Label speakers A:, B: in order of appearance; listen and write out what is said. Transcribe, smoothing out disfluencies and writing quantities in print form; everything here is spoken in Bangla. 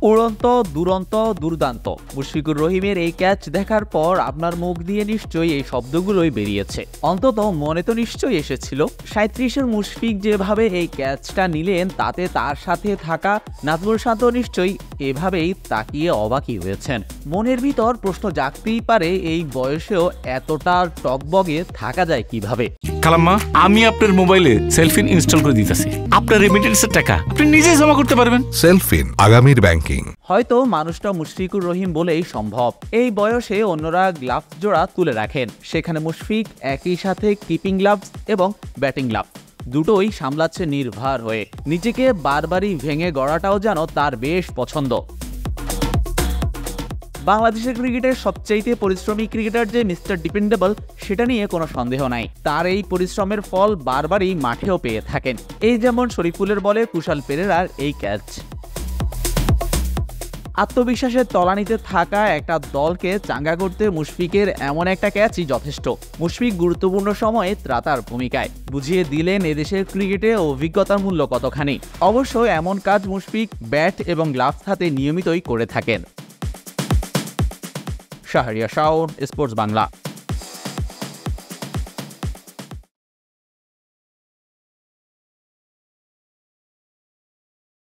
A: উড়ন্ত দুরন্ত দুর্দান্ত মুশফিকুর রহিমের এই ক্যাচ দেখার পর আপনার মুখ দিয়ে নিশ্চয়ই এই শব্দগুলোই বেরিয়েছে। অন্তত মনে তো নিশ্চয়ই এসেছিল। ৩৭-এর মুশফিক যেভাবে এই ক্যাচটা নিলেন তাতে তার সাথে থাকা নাজমুল শান্ত নিশ্চয়ই এভাবেই তাকিয়ে অবাকই হয়েছেন। মনের ভিতর প্রশ্ন জাগতেই পারে, এই বয়সেও এতটা টকবগে থাকা যায় কিভাবে।
B: খালাম্মা, আমি আপনার মোবাইলে সেলফিন ইনস্টল করে দিতেছি। আপনার রেমিটেন্সের টাকা আপনি নিজেই জমা করতে পারবেন।
C: সেলফিন, আগামীর ব্যাংকিং।
A: হয়তো মানুষটা মুশফিকুর রহিম বলেই সম্ভব। এই বয়সে অন্যরা গ্লাভস জোড়া তুলে রাখেন, সেখানে মুশফিক একই সাথে কিপিং গ্লাভস এবং ব্যাটিং গ্লাভস দুটোই সামলাচ্ছে নির্ভর হয়ে। নিজেকে বারবারই ভেঙে গড়াটাও যেন তার বেশ পছন্দ। বাংলাদেশের ক্রিকেটের সবচেয়ে পরিশ্রমী ক্রিকেটার যে মিস্টার ডিপেন্ডেবল, সেটা নিয়ে কোনো সন্দেহ নাই। তার এই পরিশ্রমের ফল বারবারই মাঠেও পেয়ে থাকেন। এই যেমন শরীফুলের বলে কুশাল পেরেরার এই ক্যাচ। আত্মবিশ্বাসের তলানিতে থাকা একটা দলকে চাঙ্গা করতে মুশফিকের এমন একটা ক্যাচই যথেষ্ট। মুশফিক গুরুত্বপূর্ণ সময়ে ত্রাতার ভূমিকায় বুঝিয়ে দিলেন এদেশের ক্রিকেটে অভিজ্ঞতার মূল্য কতখানি। অবশ্য এমন কাজ মুশফিক ব্যাট এবং গ্লাভস হাতে নিয়মিতই করে থাকেন। শাহরিয়ার শাওন, স্পোর্টস বাংলা।